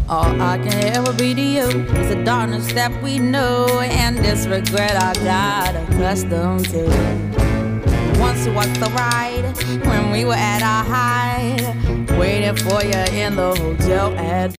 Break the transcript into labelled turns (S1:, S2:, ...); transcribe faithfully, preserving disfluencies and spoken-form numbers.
S1: All I can ever be to you is the darkness that we know and this regret I got accustomed to. Once you walked the ride when we were at our height, waiting for you in the hotel at